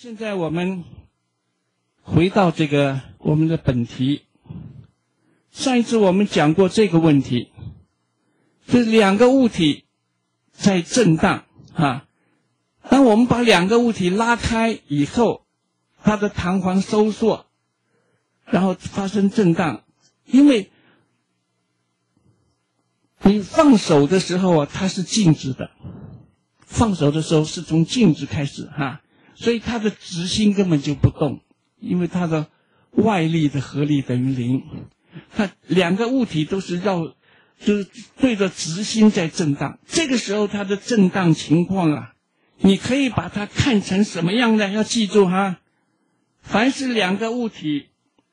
现在我们回到这个我们的本题。上一次我们讲过这个问题，就是两个物体在震荡啊。当我们把两个物体拉开以后，它的弹簧收缩，然后发生震荡。因为你放手的时候啊，它是静止的，放手的时候是从静止开始哈，所以它的直心根本就不动，因为它的外力的合力等于0。它两个物体都是就是对着直心在震荡。这个时候它的震荡情况啊，你可以把它看成什么样呢？要记住哈，凡是两个物体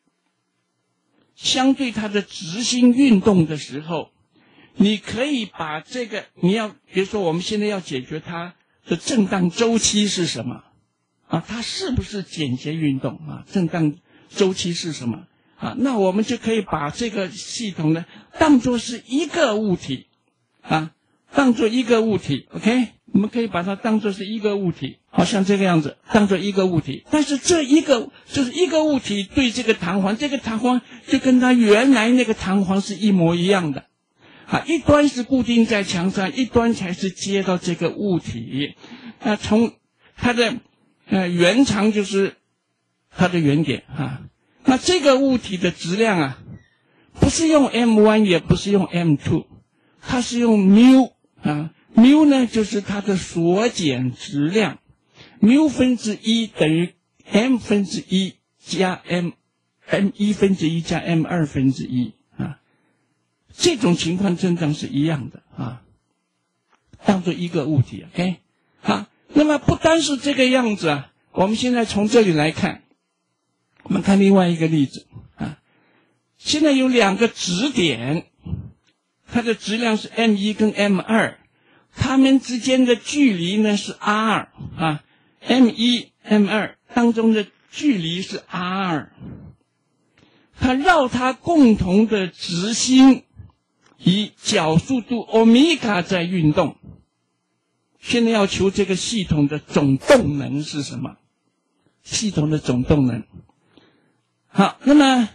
相对它的直心运动的时候，你可以把这个比如说我们现在要解决它的震荡周期是什么啊？它是不是简洁运动啊？震荡周期是什么啊？那我们就可以把这个系统呢当作是一个物体啊，当作一个物体 ，OK？ 我们可以把它当作是一个物体，好像这个样子，当作一个物体。但是这一个就是一个物体对这个弹簧，这个弹簧就跟它原来那个弹簧是一模一样的。啊，一端是固定在墙上，一端才是接到这个物体。那从它的原长就是它的原点啊。那这个物体的质量啊，不是用 M1 也不是用 M2， 它是用μ啊。μ 呢就是它的所减质量，μ分之一等于 m 分之一加 m1分之一加 m2分之一啊。这种情况震荡是一样的啊，当做一个物体 ，OK？ 好，那么不单是这个样子啊，我们现在从这里来看，我们看另外一个例子啊。现在有两个质点，它的质量是 M1 跟 M2， 它们之间的距离呢是 R 啊 ，M1、M2 当中的距离是 R， 它绕它共同的直心以角速度欧米伽在运动。现在要求这个系统的总动能是什么？系统的总动能。好，那么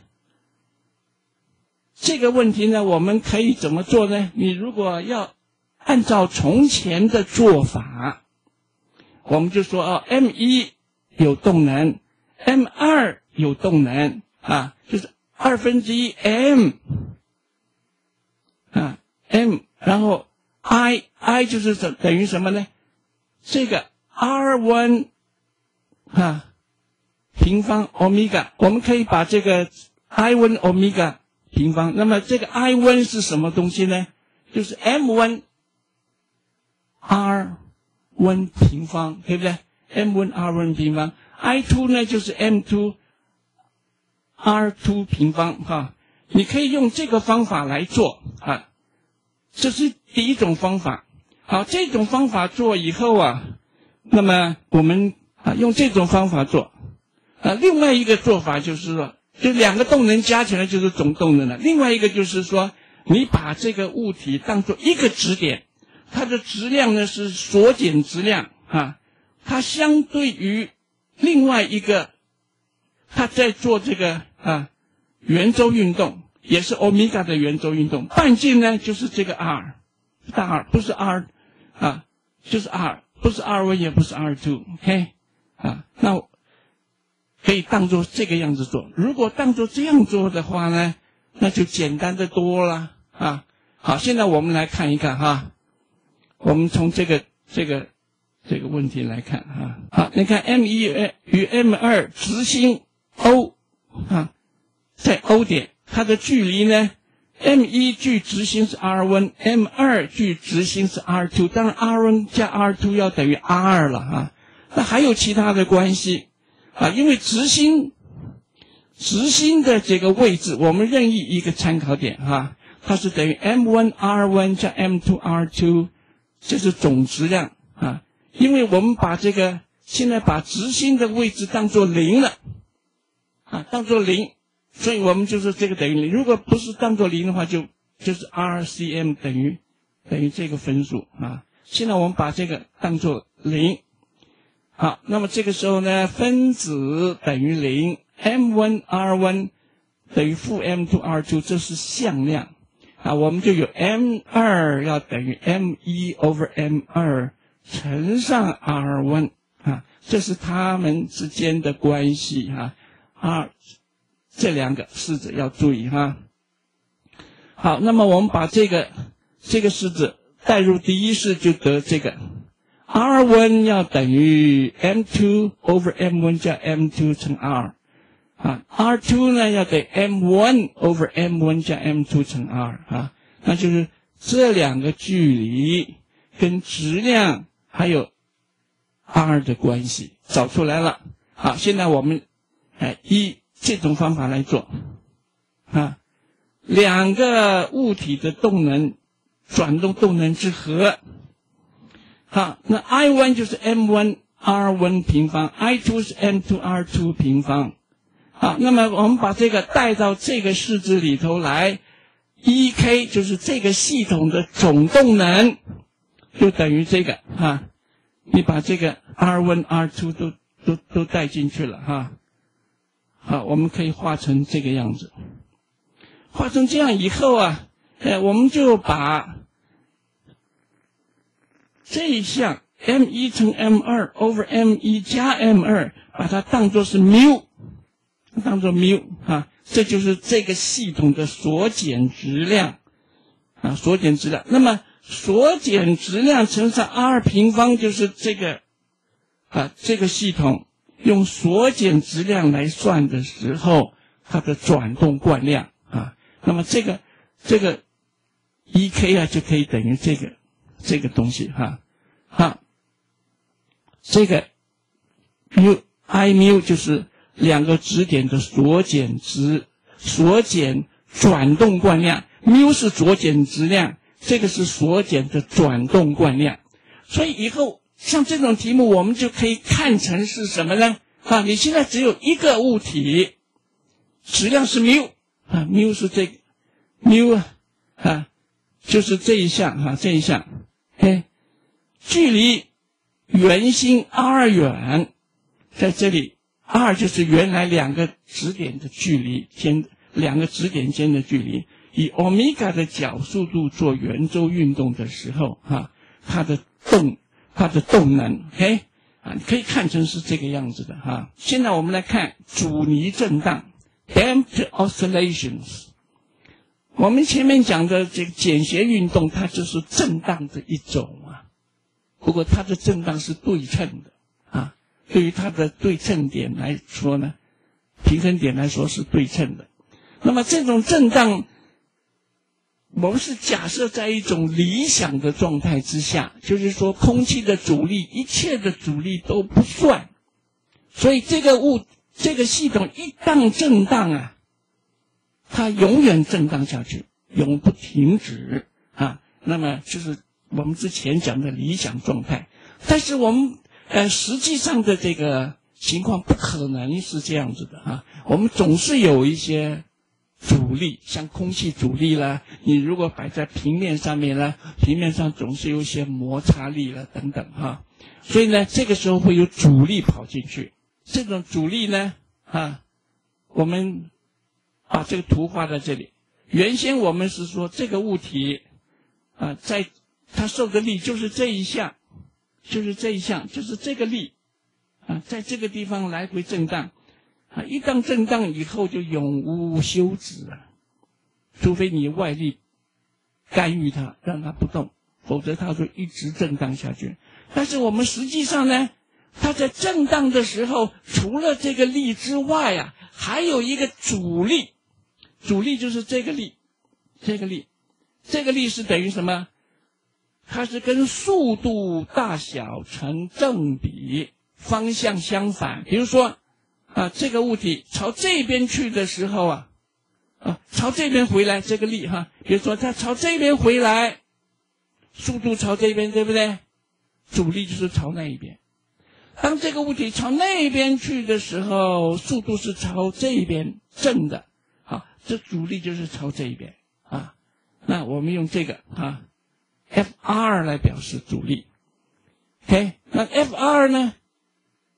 这个问题呢，我们可以怎么做呢？你如果要按照从前的做法，我们就说M1 有动能 ，M2 有动能啊，就是2分之一 m 啊 m， 然后 I 就是等于什么呢？这个 R1 啊平方欧米伽，我们可以把这个 I1 欧米伽平方，那么这个 I1 是什么东西呢？就是 M1 R1 平方，对不对？ M1 R1 平方， I2 呢就是 M2 R2 平方哈。你可以用这个方法来做啊，这是第一种方法。好，这种方法做以后啊，那么我们用这种方法做另外一个做法就是说，就两个动能加起来就是总动能了。另外一个就是说，你把这个物体当作一个质点，它的质量呢是所减质量啊，它相对于另外一个，它在做这个圆周运动，也是欧米伽的圆周运动，半径呢就是这个 R， 大 R 不是 R 啊，就是 R， 不是 R1 也不是 R2，OK 那可以当作这个样子做。如果当作这样做的话呢，那就简单的多了啊。好，现在我们来看一看哈，我们从这个问题来看啊。好，你看 M1 与 M2 直心 O 在 O 点，它的距离呢 ，M1 距直心是 R1， M2 距直心是 R2， 当然 R1 加 R2 要等于 R2 了啊。那还有其他的关系因为直心的这个位置，我们任意一个参考点它是等于 M1 R1 加 M2 R2， 这是总质量因为我们现在把直心的位置当作0了当作0，所以我们就是这个等于0。如果不是当作0的话，就是 RCM 等于这个分数现在我们把这个当作0 好，那么这个时候呢，分子等于0 ，m1 r1 等于负 m2 r2， 这是向量啊，我们就有 m2 要等于 m1 over m2 乘上 r1 啊，这是它们之间的关系啊，这两个式子要注意哈。好，那么我们把这个式子代入第一式，就得这个 r1 要等于 m2 over m1 加 m2 乘 r 啊 ，r2 呢要等于 m1 over m1 加 m2 乘 r 啊，那就是这两个距离跟质量还有 r 的关系找出来了。好，现在我们依这种方法来做啊，两个物体的动能转动动能之和。好，那 I1 就是 M1 R1 平方 ，I2 是 M2 R2 平方。好，那么我们把这个带到这个式子里头来 ，EK 就是这个系统的总动能，就等于这个哈。你把这个 R1 R2 都带进去了哈。好，我们可以画成这个样子。画成这样以后啊，我们就把这一项 M1 乘 M2 over M1 加 M2， 把它当作是 μ， 啊，这就是这个系统的所减质量啊，所减质量。那么所减质量乘上 R 平方就是这个啊，这个系统用所减质量来算的时候，它的转动惯量啊，那么这个 EK 啊就可以等于这个东西哈，好，这个 I μ 就是两个质点的所减转动惯量，μ是所减质量，这个是所减的转动惯量，所以以后像这种题目我们就可以看成是什么呢？啊，你现在只有一个物体，质量是μ啊，μ是这个μ啊，就是这一项啊，这一项，距离圆心 r 远，在这里 r 就是原来两个质点的距离两个质点间的距离，以欧米伽的角速度做圆周运动的时候它的动能你可以看成是这个样子的哈。现在我们来看阻尼震荡 damped oscillations。我们前面讲的这个简谐运动，它就是震荡的一种啊。不过它的震荡是对称的啊，对于它的对称点来说呢，平衡点来说是对称的。那么这种震荡，我们是假设在一种理想的状态之下，就是说空气的阻力，一切的阻力都不算，所以这个系统一旦震荡啊，它永远震荡下去，永不停止啊。那么就是我们之前讲的理想状态，但是我们实际上的这个情况不可能是这样子的啊。我们总是有一些阻力，像空气阻力啦，你如果摆在平面上面啦，平面上总是有一些摩擦力啦等等哈。所以呢，这个时候会有阻力跑进去。这种阻力呢我们把这个图画在这里。原先我们是说这个物体在它受的力就是这一项，就是这个力在这个地方来回震荡一旦震荡以后就永无休止除非你外力干预它，让它不动，否则它会一直震荡下去。但是我们实际上呢，它在震荡的时候，除了这个力之外还有一个阻力，阻力就是这个力，这个力是等于什么？它是跟速度大小成正比，方向相反。比如说这个物体朝这边去的时候朝这边回来，这个力比如说它朝这边回来，速度朝这边，对不对？阻力就是朝那一边。当这个物体朝那边去的时候，速度是朝这边正的这阻力就是朝这一边那我们用这个Fr 来表示阻力。OK， 那 Fr 呢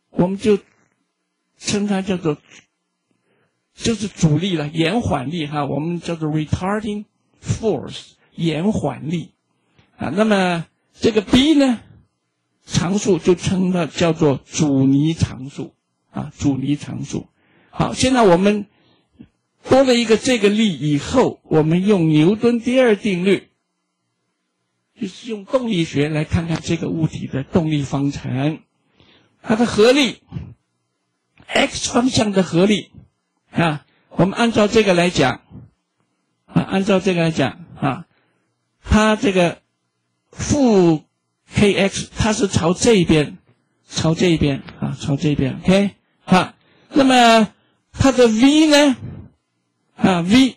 我们就称它叫做就是阻力了，延缓力哈，我们叫做 retarding force， 延缓力啊。那么这个 B 呢，常数就称它叫做阻尼常数啊，阻尼常数。好，现在我们多了一个这个力以后，我们用牛顿第二定律，就是用动力学来看看这个物体的动力方程，它的合力 x 方向的合力啊，我们按照这个来讲啊，按照这个来讲啊，它这个负 kx 它是朝这一边，朝这一边啊，朝这边 ，OK 啊，那么它的 v 呢啊 v，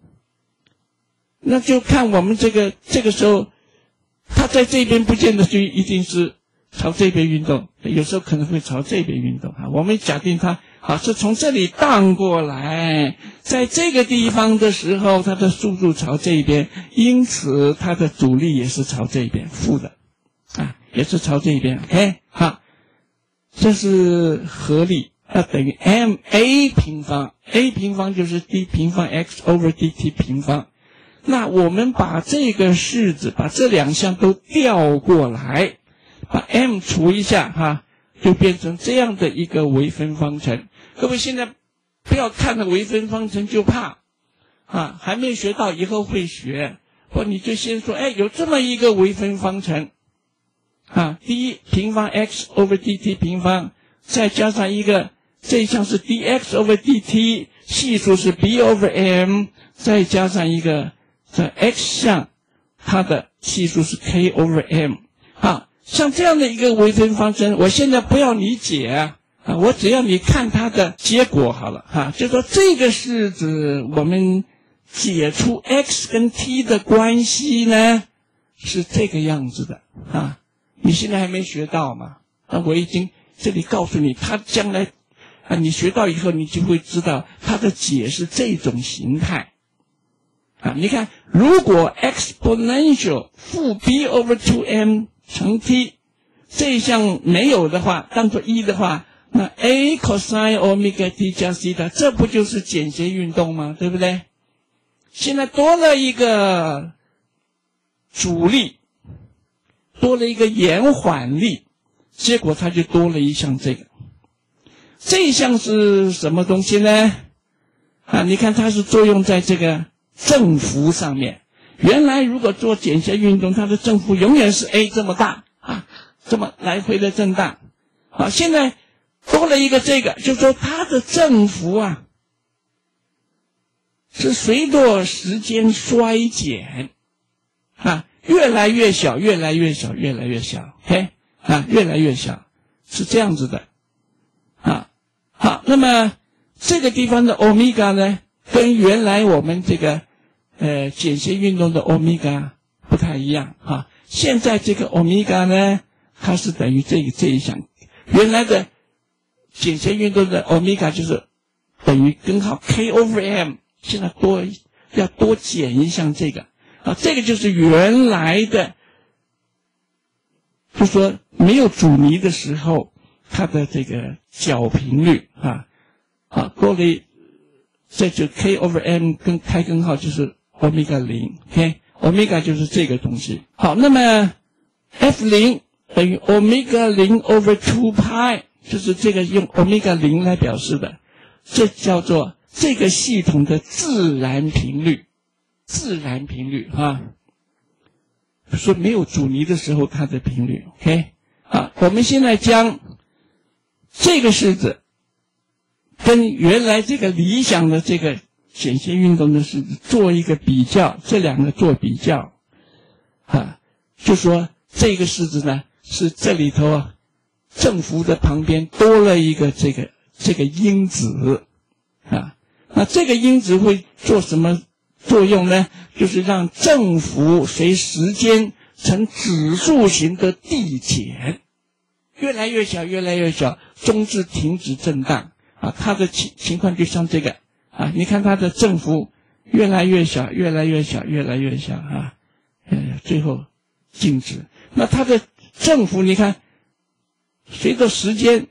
那就看我们这个时候，它在这边不见得就一定是朝这边运动，有时候可能会朝这边运动啊。我们假定它好是从这里荡过来，在这个地方的时候，它的速度朝这边，因此它的阻力也是朝这边，负的啊，也是朝这边 ，OK 好，这是合力。等于 ma 平方 ，a 平方就是 d 平方 x over dt 平方。那我们把这个式子，把这两项都调过来，把 m 除一下哈，就变成这样的一个微分方程。各位现在不要看了微分方程就怕啊，还没学到，以后会学。或你就先说，有这么一个微分方程啊 ，d 平方 x over dt 平方，再加上一个。这一项是 dx over dt， 系数是 b over m， 再加上一个这 x 项，它的系数是 k over m。好，像这样的一个微分方程，我现在不要你解啊，我只要你看它的结果好了哈。就说这个式子，我们解出 x 跟 t 的关系呢，是这个样子的啊。你现在还没学到嘛？那我已经这里告诉你，它将来。啊，你学到以后，你就会知道它的解是这种形态。啊，你看，如果 exponential 负 b over 2m 乘 t 这一项没有的话，当作一的话，那 a cosine omega t 加 theta， 这不就是简谐运动吗？对不对？现在多了一个阻力，多了一个延缓力，结果它就多了一项这个。这一项是什么东西呢？啊，你看它是作用在这个振幅上面。原来如果做简谐运动，它的振幅永远是 a 这么大啊，这么来回的震荡。好，现在多了一个这个，就是说它的振幅啊，是随着时间衰减啊，越来越小，越来越小，越来越小 ，OK 啊，越来越小，是这样子的。好，那么这个地方的欧米伽呢，跟原来我们这个简谐运动的欧米伽不太一样哈。现在这个欧米伽呢，它是等于这一项，原来的简谐运动的欧米伽就是等于根号 k over m， 现在要多减一项这个啊，这个就是原来的，就说没有阻尼的时候。它的这个角频率多了，这就 k over m 跟开根号就是欧米伽0 ，OK， 欧米伽就是这个东西。好，那么 f0 等于欧米伽0 over 2 pi， 就是这个用欧米伽0来表示的，这叫做这个系统的自然频率，自然频率说没有阻尼的时候它的频率 ，OK， 好，我们现在将这个式子跟原来这个理想的这个简谐运动的式子做一个比较，这两个做比较就说这个式子呢是这里头振幅的旁边多了一个这个因子那这个因子会做什么作用呢？就是让振幅随时间呈指数型的递减，越来越小，越来越小，终至停止震荡它的情况就像这个你看它的振幅越来越小，越来越小，越来越小最后静止。那它的振幅你看，随着时间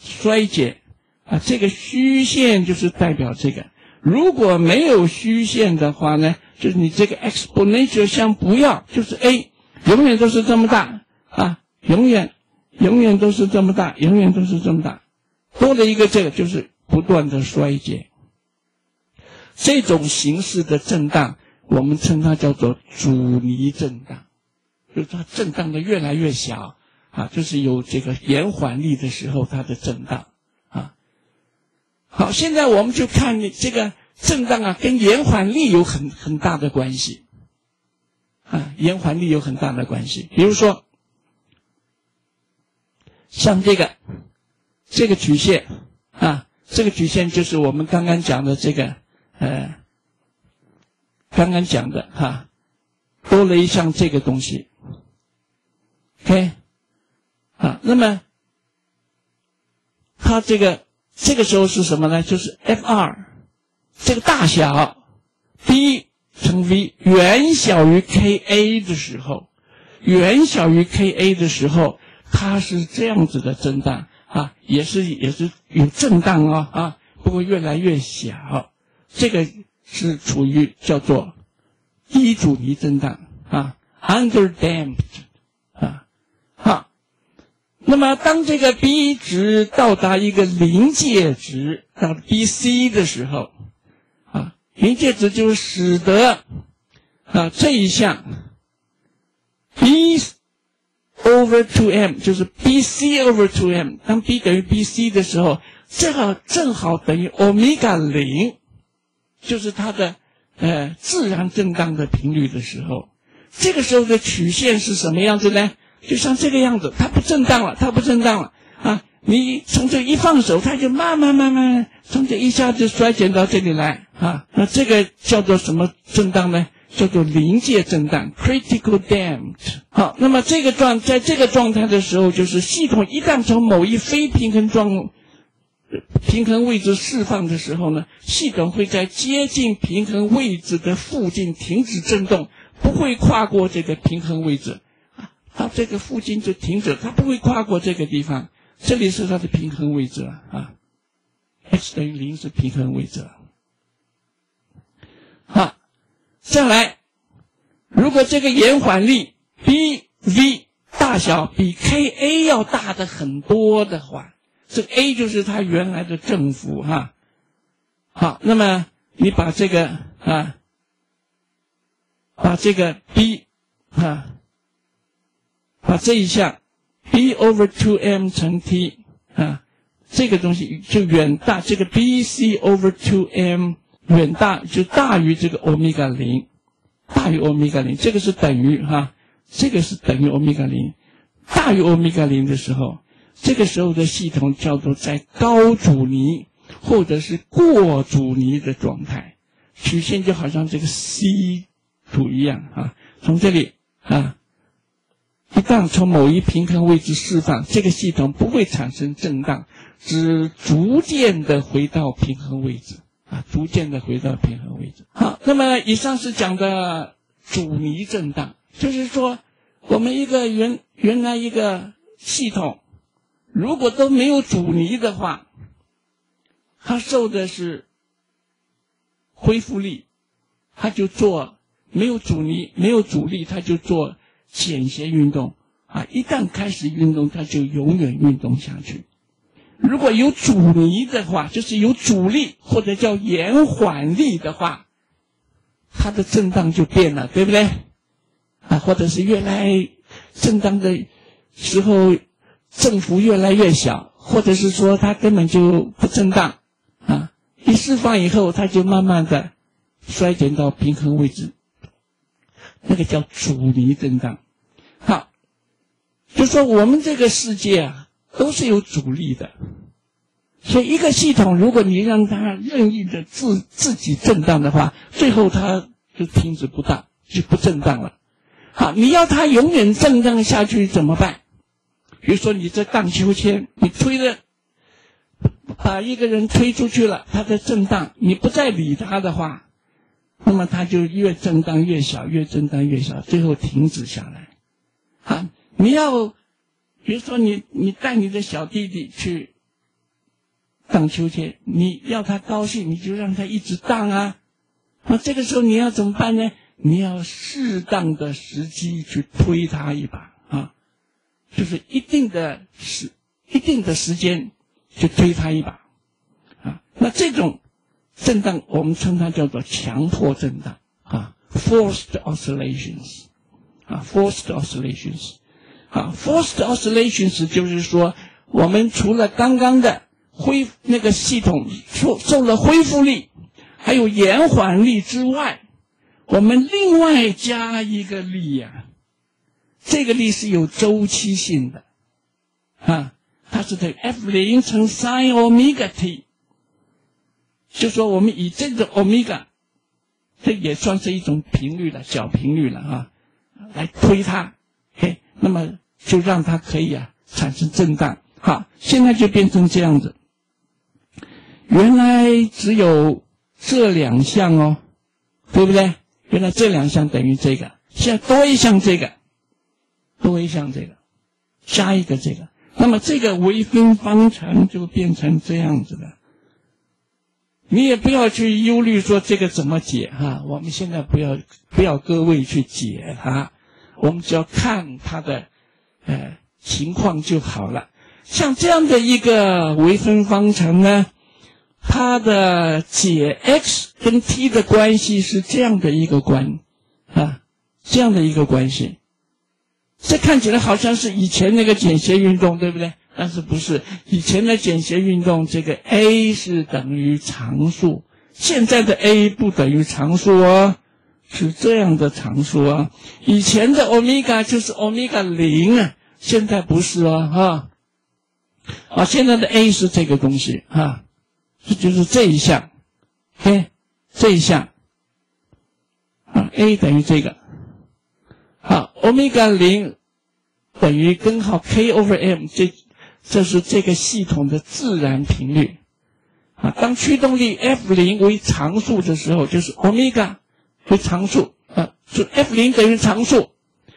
衰减啊，这个虚线就是代表这个。如果没有虚线的话呢，就是你这个 exponential 项不要，就是 a 永远都是这么大啊，永远都是这么大，永远都是这么大，多了一个这个就是不断的衰减。这种形式的震荡，我们称它叫做阻尼震荡，就是它震荡的越来越小啊，就是有这个延缓力的时候它的震荡啊。好，现在我们就看你这个震荡啊，跟延缓力有很大的关系啊，延缓力有很大的关系。比如说，像这个曲线啊，这个曲线就是我们刚刚讲的这个刚刚讲的哈，多了一项这个东西 ，OK， 啊，那么它这个时候是什么呢？就是 F2 这个大小 B 乘 V 远小于 KA 的时候，它是这样子的震荡啊，也是有震荡啊，不过越来越小，这个是处于叫做低阻尼震荡啊 ，underdamped 啊，好。那么当这个 B 值到达一个临界值到 BC 的时候啊，临界值就使得啊这一项 B over 2m 就是 BC over 2m， 当 B 等于 BC 的时候，正好等于 omega 0，就是它的自然震荡的频率的时候，这个时候的曲线是什么样子呢？就像这个样子，它不震荡了啊！你从这一放手，它就慢慢从这一下子衰减到这里来啊！那这个叫做什么震荡呢？叫做临界震荡 （critical damped）。好，那么在这个状态的时候，就是系统一旦从某一非平衡位置释放的时候呢，系统会在接近平衡位置的附近停止振动，不会跨过这个平衡位置。它这个附近就停止，它不会跨过这个地方，这里是它的平衡位置了啊 ，x 等于0是平衡位置了。好，再来，如果这个延缓力 BV 大小比 KA 要大的很多的话，这个 A 就是它原来的振幅哈。好，那么你把这个B 把这一项 B over 2m 乘 T 啊，这个东西就远大，这个 BC over 2m 远大就大于这个 omega 0，大于 omega 0，这个是等于这个是等于 omega 0，大于 omega 0的时候，这个时候的系统叫做在高阻尼或者是过阻尼的状态，曲线就好像这个 C 图一样啊，从这里一旦从某一平衡位置释放，这个系统不会产生震荡，只逐渐的回到平衡位置逐渐的回到平衡位置。好，那么以上是讲的阻尼震荡，就是说我们一个原来一个系统如果都没有阻尼的话，它受的是恢复力，它就做没有阻尼没有阻力，它就做简谐运动一旦开始运动，它就永远运动下去。如果有阻尼的话，就是有阻力或者叫延缓力的话，它的震荡就变了，对不对？或者是越来震荡的时候振幅越来越小，或者是说它根本就不震荡一释放以后，它就慢慢的衰减到平衡位置，那个叫阻尼震荡。好，就说我们这个世界都是有阻力的，所以一个系统如果你让它任意的自己震荡的话，最后它就停止不当，就不震荡了。好，你要它永远震荡下去怎么办？比如说你这荡秋千，你推了把一个人推出去了，它在震荡，你不再理它的话，那么它就越震荡越小，越震荡越小，最后停止下来。你要比如说你带你的小弟弟去荡秋千，你要他高兴，你就让他一直荡啊。那这个时候你要怎么办呢？你要适当的时机去推他一把啊，就是一定的时间去推他一把啊。那这种震荡我们称它叫做强迫震荡啊 ，forced oscillations 啊 ，forced oscillations 啊 ，forced oscillations 就是说，我们除了刚刚的那个系统受了恢复力，还有延缓力之外，我们另外加一个力啊，这个力是有周期性的啊，它是等于 F0 乘 sin omega t， 就说我们以这个 omega， 这也算是一种频率了，小频率了啊，来推它，嘿，那么就让它可以产生震荡。好，现在就变成这样子，原来只有这两项哦，对不对？原来这两项等于这个，现在多一项这个，加一个这个，那么这个微分方程就变成这样子的。你也不要去忧虑说这个怎么解哈，我们现在不要各位去解它，我们只要看它的情况就好了。像这样的一个微分方程呢，它的解 x 跟 t 的关系是这样的一个这样的一个关系。这看起来好像是以前那个简谐运动，对不对？但是不是，以前的简谐运动这个 a 是等于常数，现在的 a 不等于常数哦，是这样的常数啊。以前的 omega 就是 omega 0啊，现在不是哦现在的 a 是这个东西这就是这一项这一项a 等于这个omega 0等于根号 k over m， 这是这个系统的自然频率当驱动力 F0 为常数的时候，就是 omega 为常数就 F0 等于常数，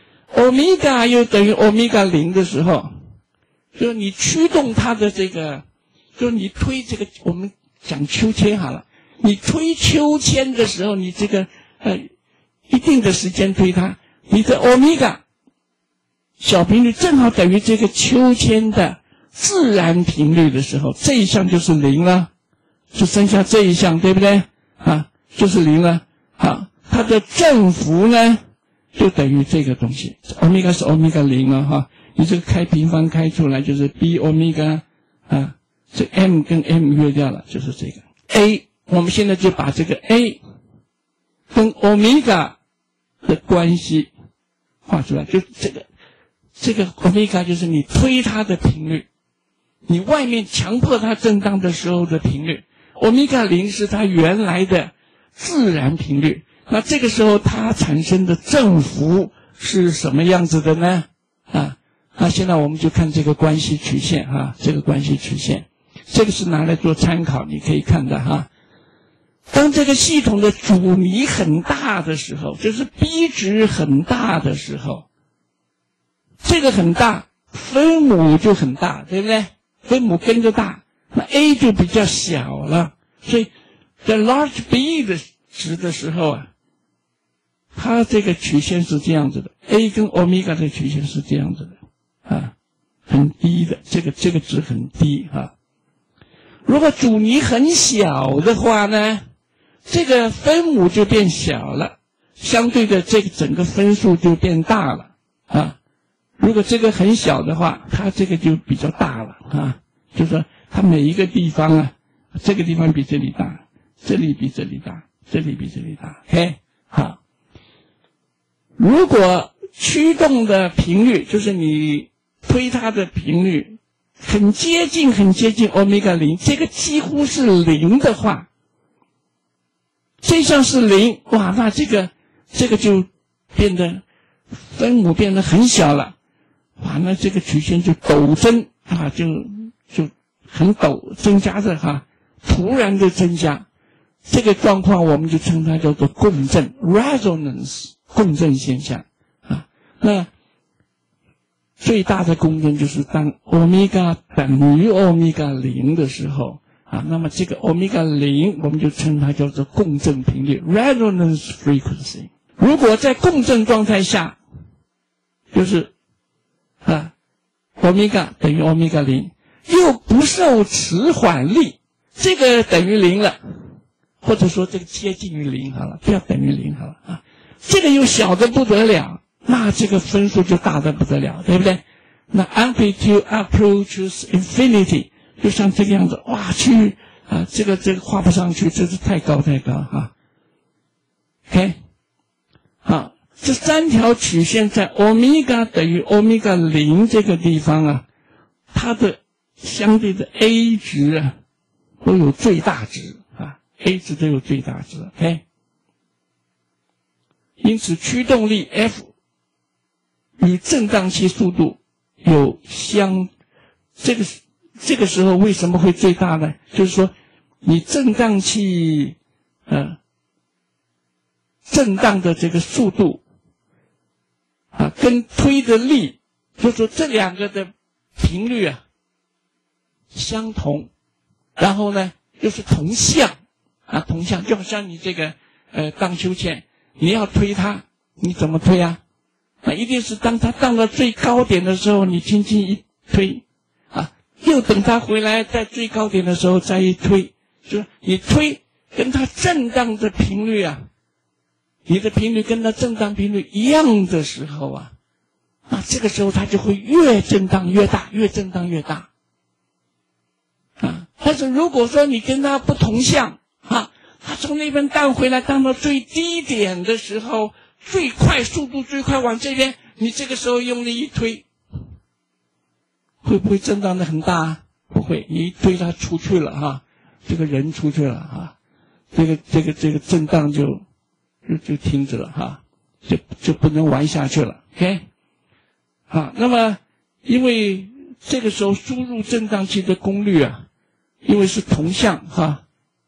omega 又等于 omega 0的时候，就是你驱动它的这个，就是你推这个，我们讲秋千好了，你推秋千的时候，你这个一定的时间推它，你的 omega 小频率正好等于这个秋千的自然频率的时候，这一项就是0了，就剩下这一项，对不对就是0了它的振幅呢就等于这个东西， omega 是 omega 0了你这个开平方开出来就是 b omega 这 m 跟 m 约掉了，就是这个 a。 我们现在就把这个 a 跟 omega 的关系画出来，就这个 omega 就是你推它的频率，你外面强迫它震荡的时候的频率， omega 0是它原来的自然频率，那这个时候它产生的振幅是什么样子的呢现在我们就看这个关系曲线这个关系曲线，这个是拿来做参考，你可以看的当这个系统的阻尼很大的时候，就是 B 值很大的时候，这个很大，分母就很大，对不对？分母跟着大，那 A 就比较小了，所以在 large B 的值的时候它这个曲线是这样子的， A 跟 omega 的曲线是这样子的很低的，这个值很低如果阻尼很小的话呢，这个分母就变小了，相对的这个整个分数就变大了如果这个很小的话，它这个就比较大了就是说它每一个地方这个地方比这里大，这里比这里大，这里比这里大好。如果驱动的频率就是你推它的频率很接近 omega 0， 这个几乎是0的话，这项是0，哇，那这个就变得分母变得很小了，哇，那这个曲线就陡增就很陡增加的突然的增加，这个状况我们就称它叫做共振 resonance 共振现象那最大的共振就是当 omega 等于 omega 0的时候啊，那么这个欧米伽0，我们就称它叫做共振频率 （resonance frequency）。如果在共振状态下，就是欧米伽等于欧米伽0，又不受迟缓力，这个等于0了，或者说这个接近于0好了，不要等于0好了啊。这个又小得不得了，那这个分数就大得不得了，对不对？那 amplitude approaches infinity， 就像这个样子，哇，去啊，这个画不上去，这是太高啊。OK， 好，这3条曲线在欧米伽等于欧米伽0这个地方啊，它的相对的 A 值啊都有最大值啊 ，A 值都有最大值 ，OK。因此，驱动力 F 与振荡器速度有这个时候为什么会最大呢？就是说，你振荡器震荡的这个速度啊，跟推的力，就是说这2个的频率啊相同，然后呢又是同向啊，同向，就好像你这个荡秋千。你要推它，你怎么推啊？那一定是当它荡到最高点的时候，你轻轻一推，啊，又等它回来，在最高点的时候再一推，就是你推跟它震荡的频率啊，你的频率跟它震荡频率一样的时候啊，那这个时候它就会越震荡越大，越震荡越大，啊，但是如果说你跟它不同向啊。它从那边荡回来，荡到最低点的时候，速度最快往这边，你这个时候用力一推，会不会震荡的很大啊？不会，你一推它出去了哈，这个人出去了哈，这个震荡就停止了哈，就不能玩下去了 ，OK？ 好，那么因为这个时候输入振荡器的功率啊，因为是同向哈。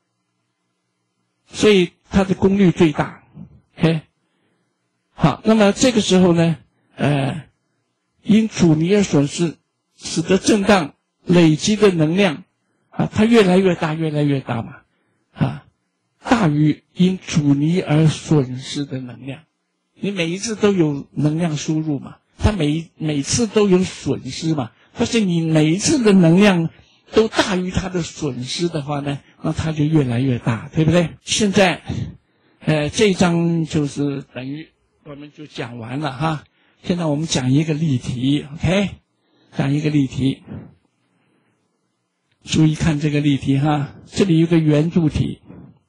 所以它的功率最大 ，OK， 好，那么这个时候呢，因阻尼而损失，使得振荡累积的能量啊，它越来越大嘛，啊，大于因阻尼而损失的能量。你每一次都有能量输入嘛，它每次都有损失嘛，但是你每一次的能量都大于它的损失的话呢，那它就越来越大，对不对？现在，这一章就是等于我们就讲完了哈。现在我们讲一个例题 ，OK？ 讲一个例题，注意看这个例题哈。这里有个圆柱体，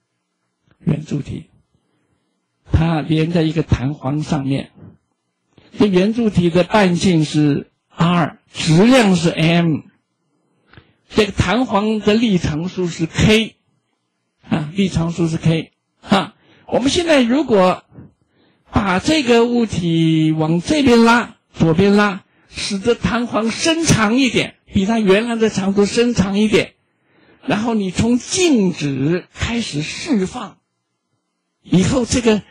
它连在一个弹簧上面。这圆柱体的半径是 r， 质量是 m。这个弹簧的力常数是 k， 啊，力常数是 k， 啊，我们现在如果把这个物体往这边拉，左边拉，使得弹簧伸长一点，比它原来的长度伸长一点，然后你从静止开始释放，以后这个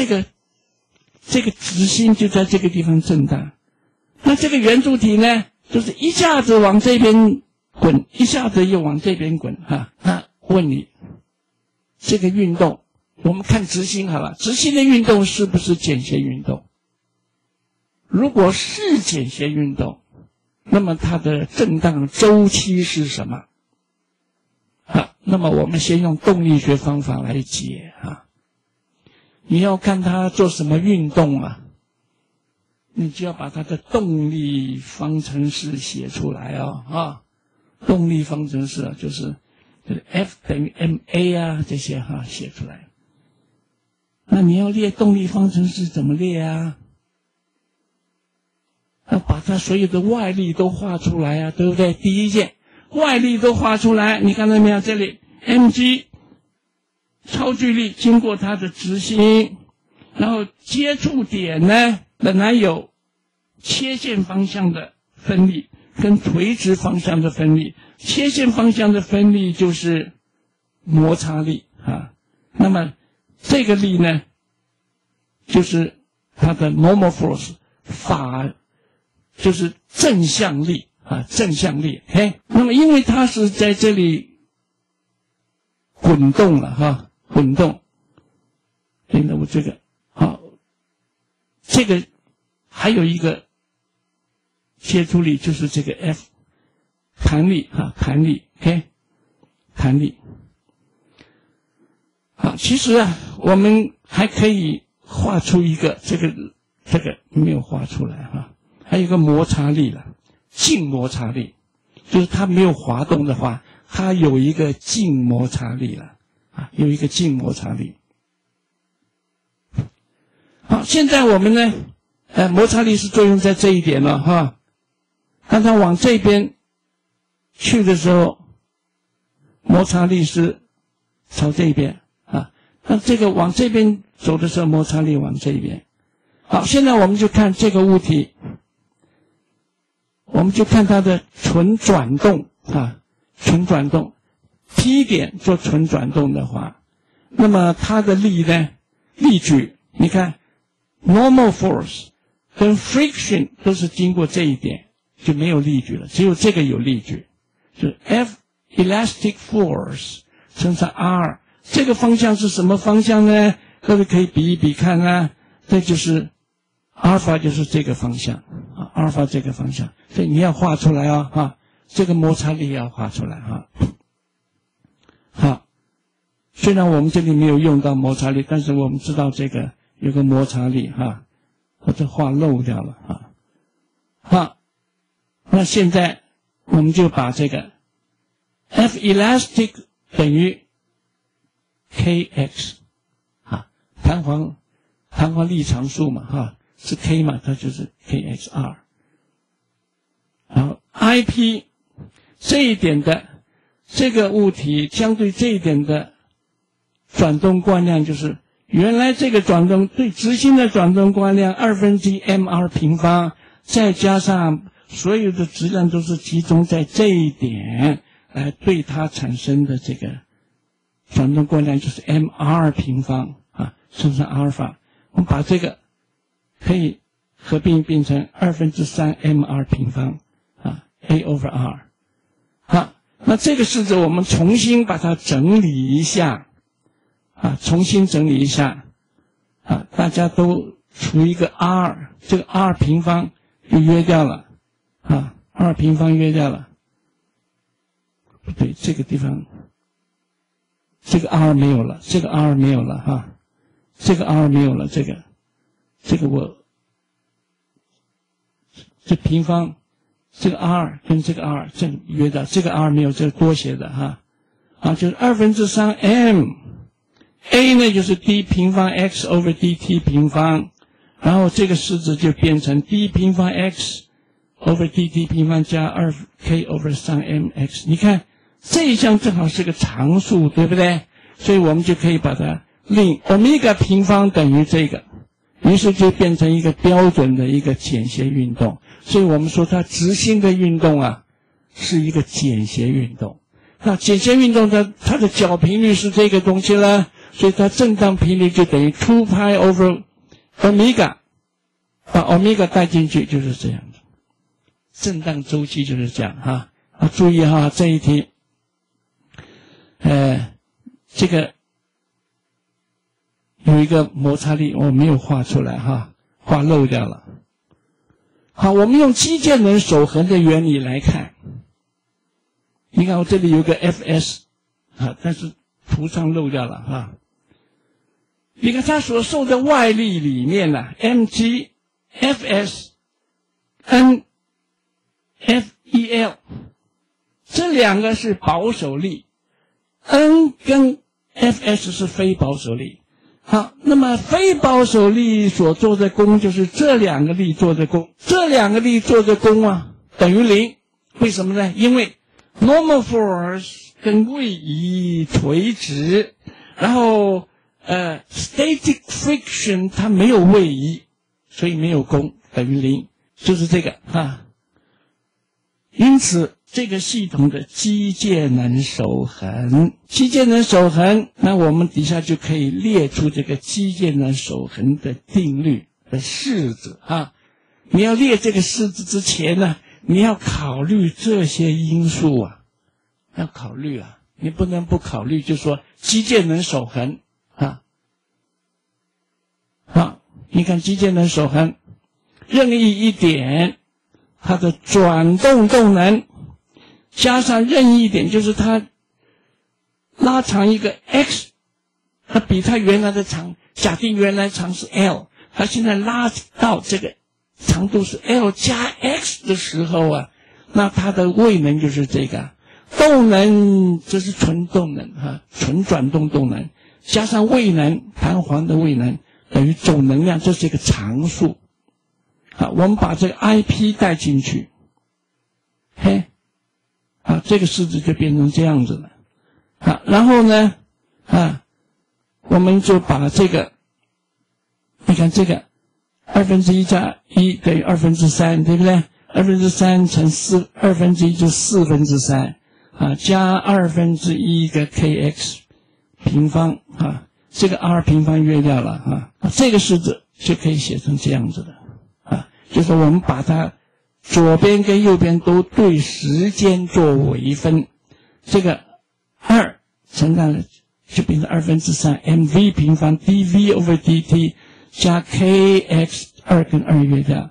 直心就在这个地方震荡，那这个圆柱体呢，就是一下子往这边滚，一下子又往这边滚哈。那问你，这个运动，我们看直心好了，直心的运动是不是间歇运动？如果是间歇运动，那么它的震荡周期是什么？那么我们先用动力学方法来解啊。你要看它做什么运动啊，你就要把它的动力方程式写出来啊。动力方程式啊，就是 F 等于 ma 啊，这些写出来。那你要列动力方程式怎么列啊？要把它所有的外力都画出来啊，对不对？第一件，外力都画出来，你看到没有？这里 mg 超距力经过它的直心，然后接触点呢，本来有切线方向的分力跟垂直方向的分力，切线方向的分力就是摩擦力啊。那么这个力呢，就是它的 normal force 就是正向力啊，正向力。那么因为它是在这里滚动了哈，滚动。那么这个好，这个还有一个接触力，就是这个 F 弹力啊，弹力 ，OK， 弹力。好，其实啊，我们还可以画出一个这个没有画出来哈，还有一个摩擦力了，静摩擦力，就是它没有滑动的话，它有一个静摩擦力了啊，有一个静摩擦力。好，现在我们呢，摩擦力是作用在这一点了哈。当它往这边去的时候，摩擦力是朝这边啊。那这个往这边走的时候，摩擦力往这边。好，现在我们就看这个物体，我们就看它的纯转动啊，纯转动。P 点做纯转动的话，那么它的力呢，力矩，你看。Normal force 跟 friction 都是经过这一点就没有力矩了，只有这个有力矩，就是 F elastic force 乘上 R， 这个方向是什么方向呢？各位可以比一比看啊，这就是阿尔法，就是这个方向啊，阿尔法这个方向，所以你要画出来啊，这个摩擦力要画出来啊。好，虽然我们这里没有用到摩擦力，但是我们知道这个。有个摩擦力哈，我这画漏掉了啊。好，那现在我们就把这个 F elastic 等于 Kx 啊，弹簧力常数嘛哈，是 K 嘛，它就是 Kxr。然后 Ip 这一点的这个物体相对这一点的转动惯量就是。原来这个转动对直心的转动惯量1/2mr平方，再加上所有的质量都是集中在这一点，来对它产生的这个转动惯量就是 mr 平方啊，乘上阿尔法，我们把这个可以合并变成3/2mr平方啊 a/r。好，那这个式子我们重新把它整理一下。啊，重新整理一下，啊，大家都除一个 r， 这个 r 平方就约掉了，啊 ，r 平方约掉了，不对，这个地方，这个 r 没有了，这个 r 没有了哈，这个 r 没有了，这个我，这平方，这个 r 跟这个 r 正约掉，这个 r 没有，这个多写的哈，啊，就是3/3m。A 呢就是 d 平方 x over dt 平方，然后这个式子就变成 d 平方 x over dt 平方加 2k over 3mx。你看这一项正好是个常数，对不对？所以我们就可以把它令欧米伽平方等于这个，于是就变成一个标准的一个简谐运动。所以我们说它直心的运动啊是一个简谐运动。那简谐运动它的角频率是这个东西了。所以它震荡频率就等于 2π over omega， 把 omega 带进去就是这样的，震荡周期就是这样哈。啊，注意哈，这一题，这个有一个摩擦力我没有画出来哈，画漏掉了。好，我们用机械能守恒的原理来看，你看我这里有个 Fs 啊，但是图上漏掉了哈。你看它所受的外力里面呢 ，mg、fs、n、fel 这两个是保守力 ，n 跟 fs 是非保守力。好，那么非保守力所做的功就是这两个力做的功，这两个力做的功啊等于0，为什么呢？因为 normal force 跟位移垂直，然后static friction 它没有位移，所以没有功，等于0，就是这个哈。因此这个系统的机械能守恒，机械能守恒，那我们底下就可以列出这个机械能守恒的定律的式子啊。你要列这个式子之前呢，你要考虑这些因素啊，要考虑啊。 你不能不考虑，就是说机械能守恒啊。好，你看机械能守恒，任意一点，它的转动动能加上任意一点，就是它拉长一个 x， 它比它原来的长，假定原来长是 l， 它现在拉到这个长度是 l 加 x 的时候啊，那它的位能就是这个动能，这是纯动能哈，纯转动动能加上位能，弹簧的位能等于总能量，这是一个常数。好，我们把这个 IP 带进去，嘿，好，这个式子就变成这样子了。好，然后呢，我们就把这个，你看这个1/2加1等于3/2，对不对？3/2乘1/4就3/4，加1/2个 kx 平方啊，这个 r 平方约掉了啊，这个式子就可以写成这样子的啊，就是我们把它左边跟右边都对时间做微分，这个2乘上了就变成3/2 mv 平方 dv/dt 加 kx 2跟2约掉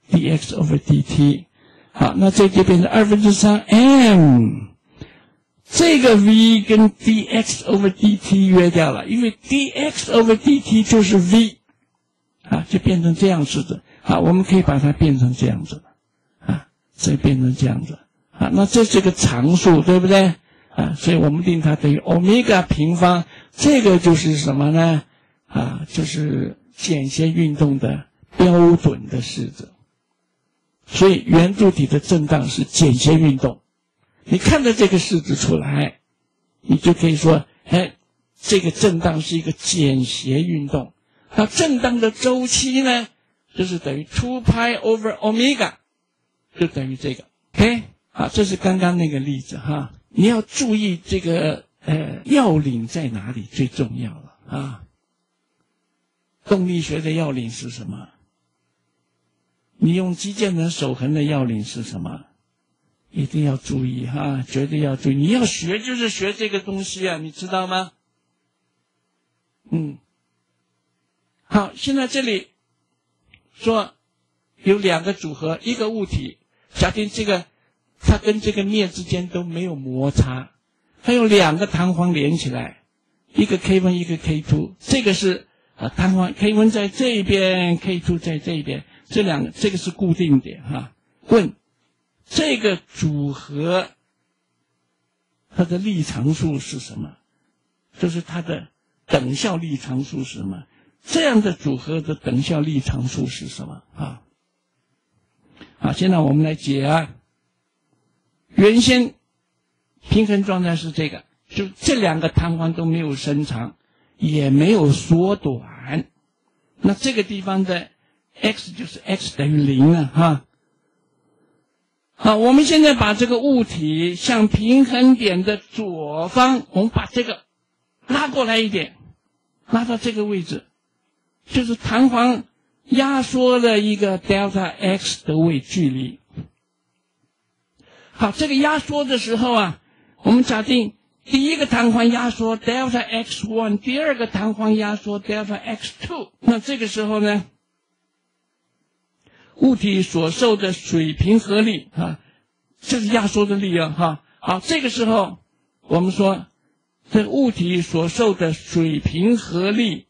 dx/dt。好，那这就变成3/2 m。这个 v 跟 dx/dt 约掉了，因为 dx/dt 就是 v 啊，就变成这样式子。好，我们可以把它变成这样子啊，所以变成这样子啊。那这是个常数，对不对啊？所以我们定它等于欧米伽平方，这个就是什么呢？啊，就是间歇运动的标准的式子。所以圆柱体的震荡是间歇运动。你看到这个式子出来，你就可以说，这个震荡是一个间歇运动。那震荡的周期呢，就是等于 2π over omega， 就等于这个。OK， 好，这是刚刚那个例子哈。你要注意这个要领在哪里最重要了啊。动力学的要领是什么？你用机械能守恒的要领是什么？一定要注意哈，绝对要注意。你要学就是学这个东西啊，你知道吗？好，现在这里说有两个组合，一个物体，假定这个它跟这个面之间都没有摩擦，它有两个弹簧连起来，一个 K1 一个 K2， 这个是弹簧 K1 在这边 ，K2 在这边，这个是固定点哈。问这个组合它的力常数是什么？就是它的等效力常数是什么？这样的组合的等效力常数是什么啊？好，现在我们来解啊。原先平衡状态是这个，就这两个弹簧都没有伸长，也没有缩短。那这个地方的 x 就是 x 等于0了哈。好，我们现在把这个物体向平衡点的左方，我们把这个拉过来一点，拉到这个位置，就是弹簧压缩了一个 delta x 的位距离。好，这个压缩的时候啊，我们假定第一个弹簧压缩 delta x1， 第二个弹簧压缩 delta x2， 那这个时候呢，物体所受的水平合力啊，这是压缩的力啊哈。好，这个时候我们说这个物体所受的水平合力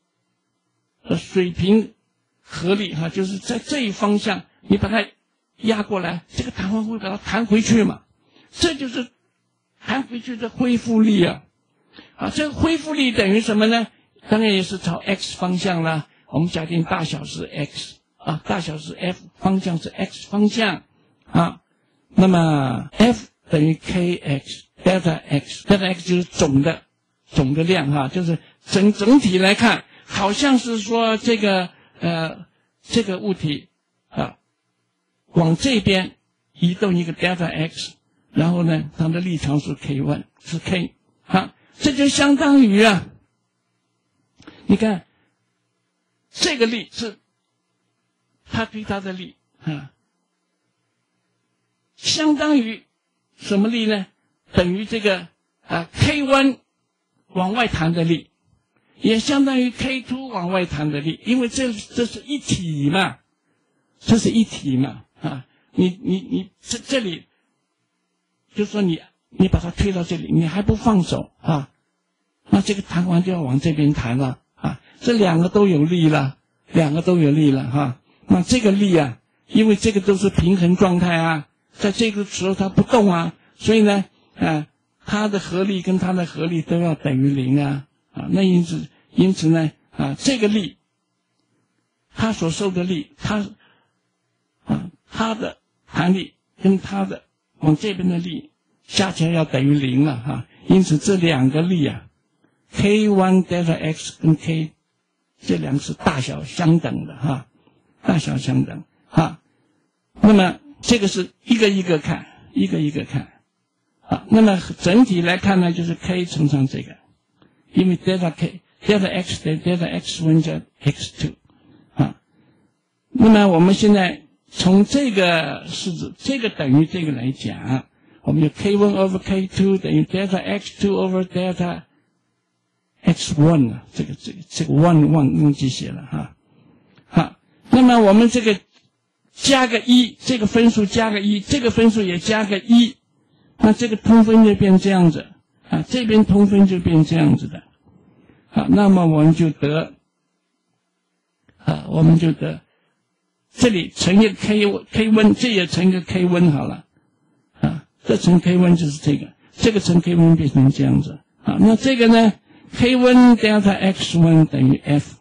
哈，就是在这一方向你把它压过来，这个弹簧会把它弹回去嘛，这就是弹回去的恢复力啊。啊，这个恢复力等于什么呢？当然也是朝 x 方向啦。我们假定大小是 x。大小是 f， 方向是 x 方向啊，那么 f 等于 kx delta x 就是总的量哈，就是整体来看，好像是说这个物体啊往这边移动一个 delta x， 然后呢，它的力常数 k1 是 k 啊，这就相当于啊，你看这个力是它对它的力啊，相当于什么力呢？等于这个 K1 往外弹的力，也相当于 K2 往外弹的力，因为这是一体嘛，这是一体嘛啊！你这里，就说你把它推到这里，你还不放手啊，那这个弹簧就要往这边弹了啊，这两个都有力了，哈。那这个力啊，因为这个都是平衡状态啊，在这个时候它不动啊，所以呢，它的合力跟它的合力都要等于0啊，那因此呢，这个力，它所受的力，它的弹力跟它的往这边的力加起来要等于0了哈，因此这两个力啊 ，K1 delta x 跟 K 这两个是大小相等的哈，大小相等哈。那么这个是一个一个看，那么整体来看呢，就是 K 乘上这个，因为 delta x 等于 delta x1 加 x2 啊。那么我们现在从这个式子，这个等于这个来讲，我们就 K1 over K2 等于 delta x2 over delta x1 啊，这个 one 忘记写了哈。好，那么我们这个加个1，这个分数加个1，这个分数也加个1，那这个通分就变这样子啊，这边通分就变这样子的。好，那么我们就得这里乘一个 K 温，这也乘一个 K 温好了啊，这乘 K 温就是这个乘 K 温变成这样子啊，那这个呢 K 温 delta x1 等于 F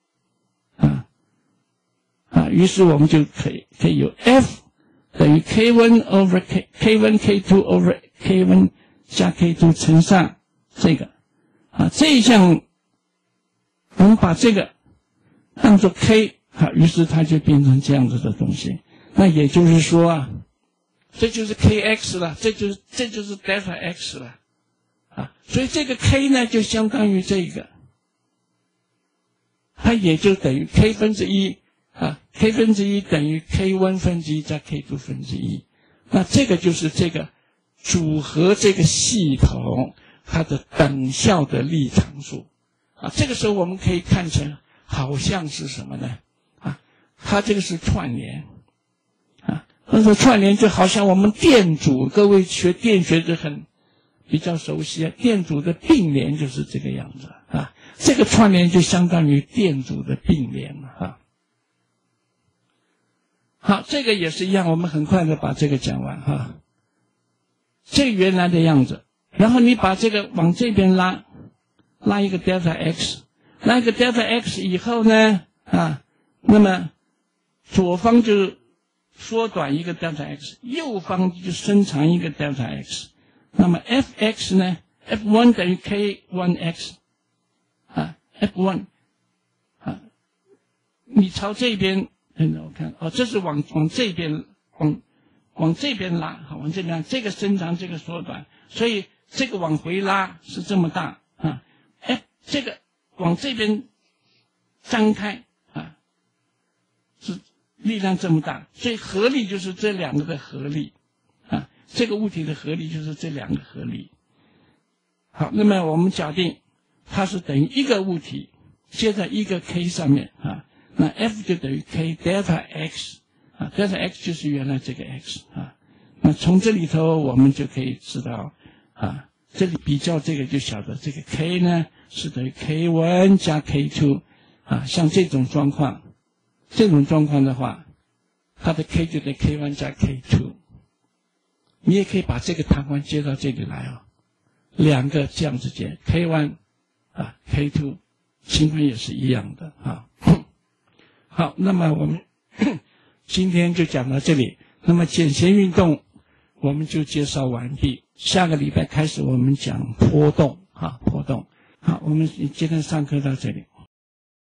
于是我们就可以有 F 等于 K1 over K1 K2 over K1 加 K2 乘上这个这一项我们把这个当作 K 于是它就变成这样子的东西。那也就是说这就是 KX 了，这就是 delta x 了所以这个 K 呢就相当于这个，它也就等于 K 分之一K 分之一等于 K1 分之一加 K2 分之一，那这个就是这个组合这个系统它的等效的力常数这个时候我们可以看成好像是什么呢它这个是串联那说串联就好像我们电阻，各位学电学就比较熟悉电阻的并联就是这个样子这个串联就相当于电阻的并联好，这个也是一样，我们很快的把这个讲完这个原来的样子，然后你把这个往这边拉一个 delta x， 拉一个 delta x 以后呢那么左方就缩短一个 delta x， 右方就伸长一个 delta x， 那么 fx 呢 F1 等于 K1x F1 你朝这边我看这是往这边往这边拉往这边这个伸长这个缩短，所以这个往回拉是这么大这个往这边张开是力量这么大，所以合力就是这两个的合力这个物体的合力就是这两个合力。好，那么我们假定它是等于一个物体接在一个 K 上面那 F 就等于 K delta x delta x 就是原来这个 x 那从这里头我们就可以知道这里比较这个就晓得这个 K 呢是等于 K1 加 K2 像这种状况的话，它的 K 就等于 K1 加 K2。你也可以把这个弹簧接到这里来两个这样子接 K1 K2 情况也是一样的好，那么我们今天就讲到这里。那么简弦运动我们就介绍完毕，下个礼拜开始我们讲波动波动。好，我们今天上课到这里。